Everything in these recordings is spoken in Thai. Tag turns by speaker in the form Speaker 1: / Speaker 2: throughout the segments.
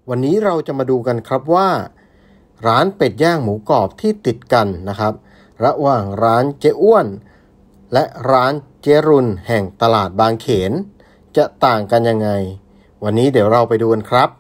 Speaker 1: วันนี้เราจะมาดูกันครับว่าร้านเป็ดย่างหมูกรอบที่ติดกันนะครับระหว่างร้านเจ๊อ้วนและร้านเจ๊รุนแห่งตลาดบางเขนจะต่างกันยังไงวันนี้เดี๋ยวเราไปดูกันครับ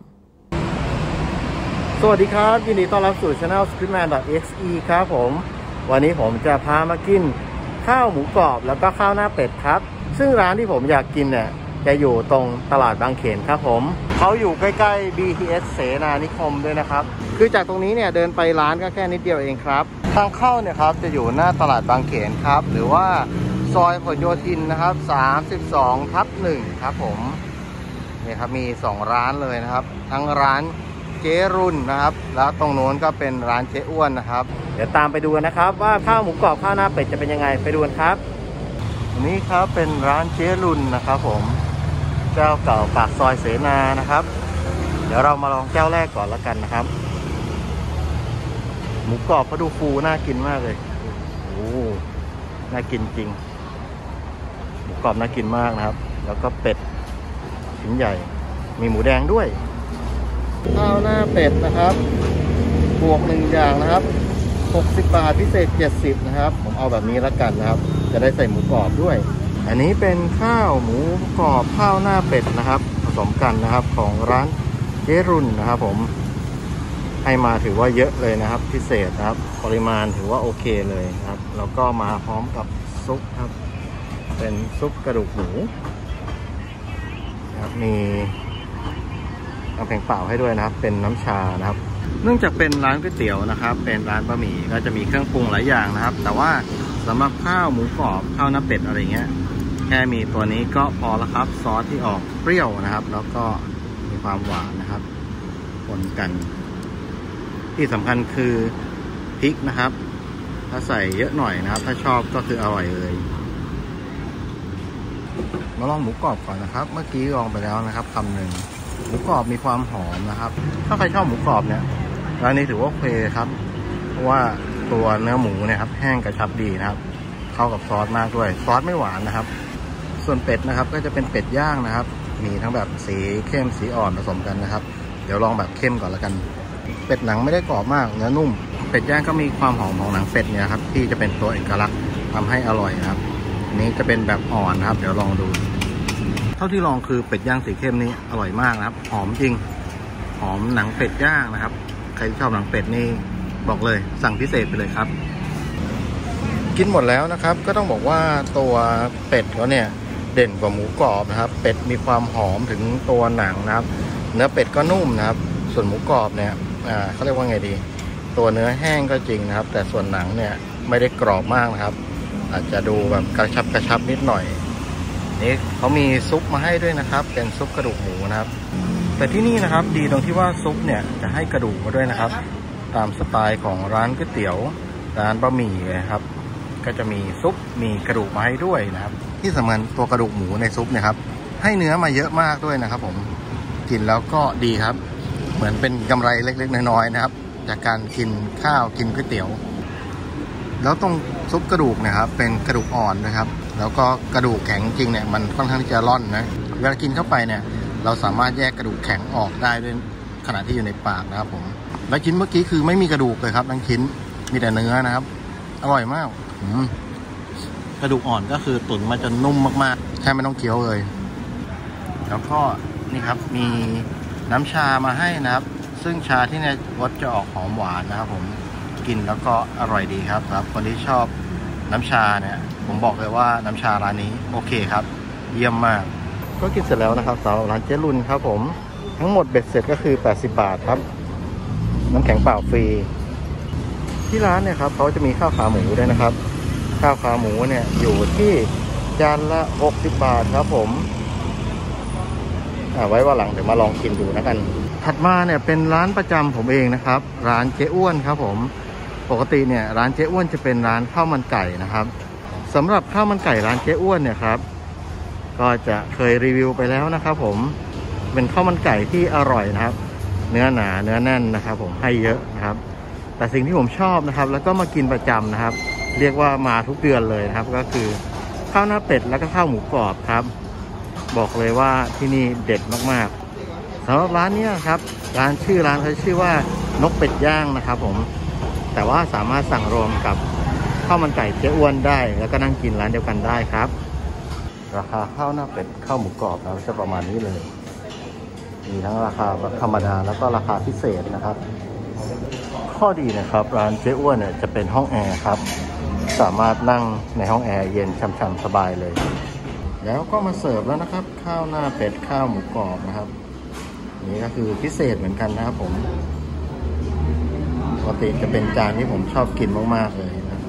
Speaker 1: สวัสดีครับยินดีต้อนรับสู่ Channel Scriptman.exe ครับผมวันนี้ผมจะพามากินข้าวหมูกรอบแล้วก็ข้าวหน้าเป็ดครับซึ่งร้านที่ผมอยากกินเนี่ยจะอยู่ตรงตลาดบางเขนครับผมเขาอยู่ใกล้ๆ BTS เสนานิคมด้วยนะครับคือจากตรงนี้เนี่ยเดินไปร้านก็แค่นิดเดียวเองครับทางเข้าเนี่ยครับจะอยู่หน้าตลาดบางเขนครับหรือว่าซอยผลโยธินนะครับ32/1ครับผมนี่ครับมี2ร้านเลยนะครับทั้งร้านเจ๊รุ่นนะครับแล้วตรงโน้นก็เป็นร้านเจ๊อ้วนนะครับเดี๋ยวตามไปดูกันนะครับว่าข้าวหมูกรอบข้าวหน้าเป็ดจะเป็นยังไงไปดูกันครับอันนี้ครับเป็นร้านเจ๊รุ่นนะครับผมเจ้าเก่าปากซอยเสนานะครับเดี๋ยวเรามาลองเจ้าแรกก่อนแล้วกันนะครับหมูกรอบเขาดูฟูน่ากินมากเลยโอ้น่ากินจริงหมูกรอบน่ากินมากนะครับแล้วก็เป็ดชิ้นใหญ่มีหมูแดงด้วยข้าวหน้าเป็ดนะครับบวก1อย่างนะครับ60 บาทพิเศษ70นะครับผมเอาแบบนี้แล้วกันนะครับจะได้ใส่หมูกรอบด้วยอันนี้เป็นข้าวหมูกรอบข้าวหน้าเป็ดนะครับผสมกันนะครับของร้านเจ๊รุ่นนะครับผมให้มาถือว่าเยอะเลยนะครับพิเศษนะครับปริมาณถือว่าโอเคเลยนะครับแล้วก็มาพร้อมกับซุปครับเป็นซุปกระดูกหมูนะครับมีน้ำแข็งเปล่าให้ด้วยนะครับเป็นน้ำชานะครับเนื่องจากเป็นร้านก๋วยเตี๋ยวนะครับเป็นร้านบะหมี่ก็จะมีเครื่องปรุงหลายอย่างนะครับแต่ว่าสำหรับข้าวหมูกรอบข้าวหน้าเป็ดอะไรเงี้ยแค่มีตัวนี้ก็พอแล้วครับซอสที่ออกเปรี้ยวนะครับแล้วก็มีความหวานนะครับปนกันที่สำคัญคือพริกนะครับถ้าใส่เยอะหน่อยนะครับถ้าชอบก็คืออร่อยเลยมาลองหมูกรอบก่อนนะครับเมื่อกี้ลองไปแล้วนะครับคำหนึ่งหมูกรอบมีความหอมนะครับถ้าใครชอบหมูกรอบเนี่ยร้านนี้ถือว่าโอเคครับเพราะว่าตัวเนื้อหมูเนี่ยครับแห้งกระชับดีนะครับเข้ากับซอสมากด้วยซอสไม่หวานนะครับส่วนเป็ดนะครับก็จะเป็นเป็ดย่างนะครับมีทั้งแบบสีเข้มสีอ่อนผสมกันนะครับเดี๋ยวลองแบบเข้มก่อนแล้วกันเป็ดหนังไม่ได้กรอบมากเนื้อนุ่มเป็ดย่างก็มีความหอมของหนังเป็ดเนี่ยครับที่จะเป็นตัวเอกลักษณ์ทำให้อร่อยนะครับอันนี้จะเป็นแบบอ่อนนะครับเดี๋ยวลองดูเท่าที่ลองคือเป็ดย่างสีเข้มนี่อร่อยมากนะครับหอมจริงหอมหนังเป็ดย่างนะครับใครชอบหนังเป็ดนี่บอกเลยสั่งพิเศษไปเลยครับกินหมดแล้วนะครับก็ต้องบอกว่าตัวเป็ดแล้วเนี่ยเด่นกว่าหมูกรอบนะครับเป็ดมีความหอมถึงตัวหนังนะครับเนื้อเป็ดก็นุ่มนะครับส่วนหมูกรอบเนี่ยเขาเรียกว่าไงดีตัวเนื้อแห้งก็จริงนะครับแต่ส่วนหนังเนี่ยไม่ได้กรอบมากนะครับอาจจะดูแบบกระชับนิดหน่อยนี่เขามีซุปมาให้ด้วยนะครับเป็นซุปกระดูกหมูนะครับแต่ที่นี่นะครับดีตรงที่ว่าซุปเนี่ยจะให้กระดูกมาด้วยนะครับตามสไตล์ของร้านก๋วยเตี๋ยวร้านบะหมี่เลยครับก็จะมีซุปมีกระดูกมาให้ด้วยนะครับที่สำคัญตัวกระดูกหมูในซุปเนี่ยครับให้เนื้อมาเยอะมากด้วยนะครับผมกินแล้วก็ดีครับเหมือนเป็นกำไรเล็กๆน้อยๆนะครับจากการกินข้าวกินก๋วยเตี๋ยวแล้วตรงซุปกระดูกนะครับเป็นกระดูกอ่อนนะครับแล้วก็กระดูกแข็งจริงเนี่ยมันค่อนข้างที่จะร่อนนะเวลากินเข้าไปเนี่ยเราสามารถแยกกระดูกแข็งออกได้ด้วยขณะที่อยู่ในปากนะครับผมและชิ้นเมื่อกี้คือไม่มีกระดูกเลยครับทั้งชิ้นมีแต่เนื้อนะครับอร่อยมากกระดูกอ่อนก็คือตุ๋นมาจนนุ่มมากๆแค่ไม่ต้องเคี้ยวเลยแล้วก็นี่ครับมีน้ำชามาให้นะครับซึ่งชาที่ในรสจะออกหอมหวานนะครับผมกินแล้วก็อร่อยดีครับคนที่ชอบน้ำชาเนี่ยผมบอกเลยว่าน้ำชาร้านนี้โอเคครับเยี่ยมมากก็กินเสร็จแล้วนะครับสำหรับร้านเจ๊รุนครับผมทั้งหมดเบ็ดเสร็จก็คือ80 บาทครับน้ำแข็งเปล่าฟรีที่ร้านเนี่ยครับเขาจะมีข้าวขาหมูด้วยนะครับข้าวขาหมูเนี่ยอยู่ที่จานละ60 บาทครับผมไว้ว่าหลังเดี๋ยวมาลองกินดูนะกันถัดมาเนี่ยเป็นร้านประจำผมเองนะครับร้านเจ๊อ้วนครับผมปกติเนี่ยร้านเจ๊อ้วนจะเป็นร้านข้าวมันไก่นะครับสำหรับข้าวมันไก่ร้านเจ๊อ้วนเนี่ยครับก็จะเคยรีวิวไปแล้วนะครับผมเป็นข้าวมันไก่ที่อร่อยนะครับเนื้อหนาเนื้อแน่นนะครับผมให้เยอะนะครับแต่สิ่งที่ผมชอบนะครับแล้วก็มากินประจำนะครับเรียกว่ามาทุกเดือนเลยนะครับก็คือข้าวหน้าเป็ดแล้วก็ข้าวหมูกรอบครับบอกเลยว่าที่นี่เด็ดมากๆสำหรับร้านนี้ครับชื่อร้านเขาชื่อว่านกเป็ดย่างนะครับผมแต่ว่าสามารถสั่งรวมกับข้าวมันไก่เจ๊อ้วนได้แล้วก็นั่งกินร้านเดียวกันได้ครับราคาข้าวหน้าเป็ดข้าวหมูกรอบจะประมาณนี้เลยมีทั้งราคาแบบธรรมดาแล้วก็ราคาพิเศษนะครับข้อดีนะครับร้านเจ๊อ้วนเนี่ยจะเป็นห้องแอร์ครับสามารถนั่งในห้องแอร์เย็นช่ำๆสบายเลยแล้วก็มาเสิร์ฟแล้วนะครับข้าวหน้าเป็ดข้าวหมูกรอบนะครับนี่ก็คือพิเศษเหมือนกันนะครับผมปกติจะเป็นจานที่ผมชอบกินมากๆเลยนะ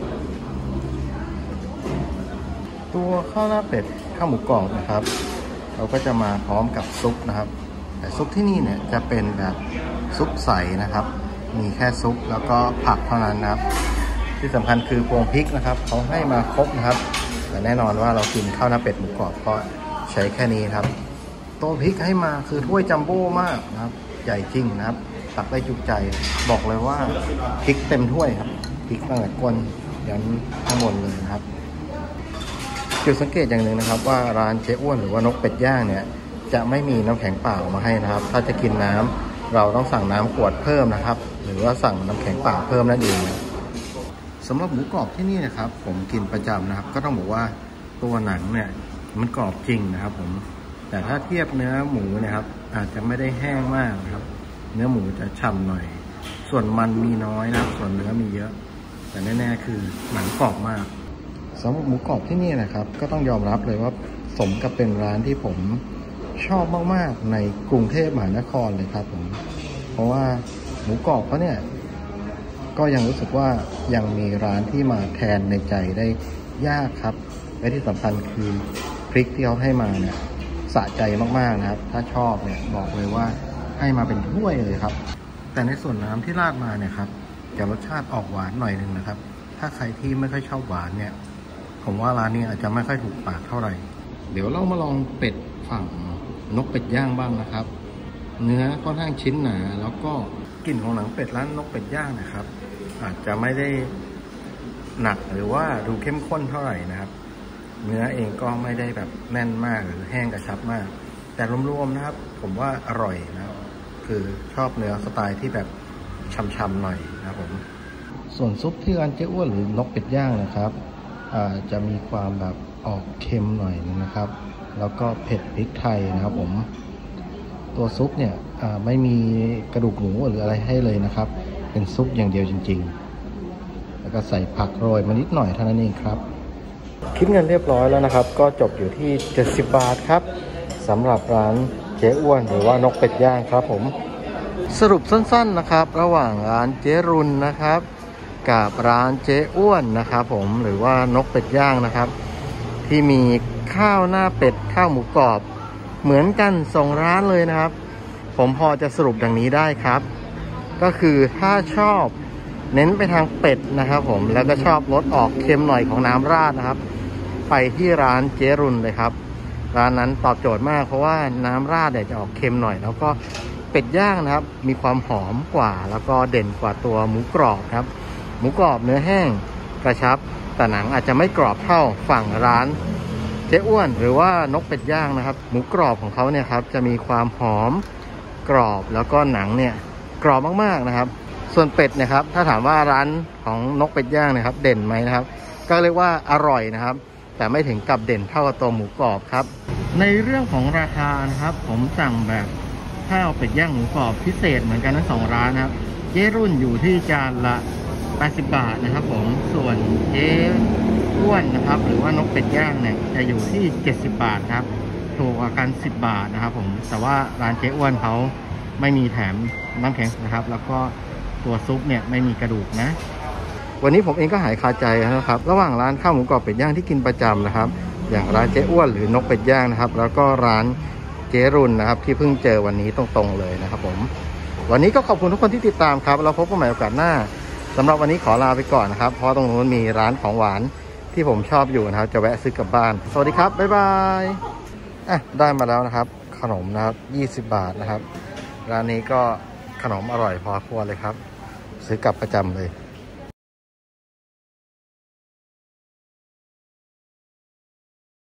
Speaker 1: ตัวข้าวหน้าเป็ดข้าวหมูกรอบนะครับเราก็จะมาพร้อมกับซุปนะครับแต่ซุปที่นี่เนี่ยจะเป็นแบบซุปใสนะครับมีแค่ซุปแล้วก็ผักเท่านั้นนะครับที่สำคัญคือพวงพริกนะครับเขาให้มาครบนะครับแต่แน่นอนว่าเรากินข้าวหน้าเป็ดหมูกรอบก็ใช้แค่นี้ครับตัวพริกให้มาคือถ้วยจัมโบ้มากนะครับใหญ่จริงนะครับตักได้จุใจบอกเลยว่าพริกเต็มถ้วยครับพริกตั้งแต่ก้นยันข้างบนเลยนะครับจุดสังเกตอย่างหนึ่งนะครับว่าร้านเจ๊อ้วนหรือว่านกเป็ดย่างเนี่ยจะไม่มีน้ำแข็งเปล่ามาให้นะครับถ้าจะกินน้ำเราต้องสั่งน้ำขวดเพิ่มนะครับหรือว่าสั่งน้ำแข็งเปล่าเพิ่มนั่นเองสำหรับหมูกรอบที่นี่นะครับผมกินประจำนะครับก็ต้องบอกว่าตัวหนังเนี่ยมันกรอบจริงนะครับผมแต่ถ้าเทียบเนื้อหมูนะครับอาจจะไม่ได้แห้งมากนะครับเนื้อหมูจะฉ่ำหน่อยส่วนมันมีน้อยนะส่วนเนื้อมีเยอะแต่แน่ๆคือหนังกรอบมากสำหรับหมูกรอบที่นี่นะครับก็ต้องยอมรับเลยว่าสมกับเป็นร้านที่ผมชอบมากๆในกรุงเทพมหานครเลยครับผมเพราะว่าหมูกรอบเขาเนี่ยก็ยังรู้สึกว่ายังมีร้านที่มาแทนในใจได้ยากครับและที่สำคัญคือพริกที่เขาให้มาเนี่ยสะใจมากๆนะครับถ้าชอบเนี่ยบอกเลยว่าให้มาเป็นถ้วยเลยครับแต่ในส่วนน้ำที่ราดมาเนี่ยครับจะรสชาติออกหวานหน่อยนึงนะครับถ้าใครที่ไม่ค่อยชอบหวานเนี่ยผมว่าร้านนี้อาจจะไม่ค่อยถูกปากเท่าไหร่เดี๋ยวเรามาลองเป็ดฝั่งนกเป็ดย่างบ้างนะครับเนื้อค่อนข้างชิ้นหนาแล้วก็กลิ่นของหนังเป็ดร้านนกเป็ดย่างนะครับอาจจะไม่ได้หนักหรือว่าดูเข้มข้นเท่าไหร่นะครับเนื้อเองก็ไม่ได้แบบแน่นมากหรือแห้งกระชับมากแต่รวมๆนะครับผมว่าอร่อยนะครับคือชอบเนื้อสไตล์ที่แบบช่ำๆหน่อยนะครับผมส่วนซุปที่ร้านเจ๊อ้วนหรือนกเป็ดย่างนะครับจะมีความแบบออกเค็มหน่อยนะครับแล้วก็เผ็ดพริกไทยนะครับผมตัวซุปเนี่ยไม่มีกระดูกหมูหรืออะไรให้เลยนะครับเป็นซุปอย่างเดียวจริงๆแล้วก็ใส่ผักโรยมานิดหน่อยเท่านั้นเองครับคิดเงินเรียบร้อยแล้วนะครับก็จบอยู่ที่70 บาทครับสำหรับร้านเจ๊อ้วนหรือว่านกเป็ดย่างครับผมสรุปสั้นๆนะครับระหว่างร้านเจ๊รุนนะครับกับร้านเจ๊อ้วนนะครับผมหรือว่านกเป็ดย่างนะครับที่มีข้าวหน้าเป็ดข้าวหมูกรอบเหมือนกัน2ร้านเลยนะครับผมพอจะสรุปดังนี้ได้ครับก็คือถ้าชอบเน้นไปทางเป็ดนะครับผมแล้วก็ชอบรสออกเค็มหน่อยของน้ำราดนะครับไปที่ร้านเจรุนเลยครับร้านนั้นตอบโจทย์มากเพราะว่าน้ำราดเนี่ยจะออกเค็มหน่อยแล้วก็เป็ดย่างนะครับมีความหอมกว่าแล้วก็เด่นกว่าตัวหมูกรอบครับหมูกรอบเนื้อแห้งกระชับแต่หนังอาจจะไม่กรอบเท่าฝั่งร้านเจ๊อ้วนหรือว่านกเป็ดย่างนะครับหมูกรอบของเขาเนี่ยครับจะมีความหอมกรอบแล้วก็หนังเนี่ยกรอบมากๆนะครับส่วนเป็ดนะครับถ้าถามว่าร้านของนกเป็ดย่างนะครับเด่นไหมนะครับก็เรียกว่าอร่อยนะครับแต่ไม่ถึงกับเด่นเท่ากับตัวหมูกรอบครับในเรื่องของราคานะครับผมสั่งแบบข้าวเป็ดย่างหมูกรอบพิเศษเหมือนกันทั้ง2ร้านนะครับเจ๊รุ่นอยู่ที่จานละ80 บาทนะครับผมส่วนเจ๊อ้วนนะครับหรือว่านกเป็ดย่างเนี่ยจะอยู่ที่70 บาทครับถูกกว่ากัน10 บาทนะครับผมแต่ว่าร้านเจ๊อ้วนเขาไม่มีแถมน้ำแข็งนะครับแล้วก็ตัวซุปเนี่ยไม่มีกระดูกนะวันนี้ผมเองก็หายคาใจนะครับระหว่างร้านข้าวหมูกรอบเป็ดย่างที่กินประจำนะครับอย่างร้านเจ๊อ้วนหรือนกเป็ดย่างนะครับแล้วก็ร้านเจ๊รุ่นนะครับที่เพิ่งเจอวันนี้ตรงๆเลยนะครับผมวันนี้ก็ขอบคุณทุกคนที่ติดตามครับเราพบกันใหม่โอกาสหน้าสำหรับวันนี้ขอลาไปก่อนนะครับเพราะตรงนู้นมีร้านของหวานที่ผมชอบอยู่นะครับจะแวะซื้อกลับบ้านสวัสดีครับบ๊ายบายได้มาแล้วนะครับขนมนะครับ20 บาทนะครับร้านนี้ก็ขนมอร่อยพอควรเลยครับซื้อกลับประจำเลย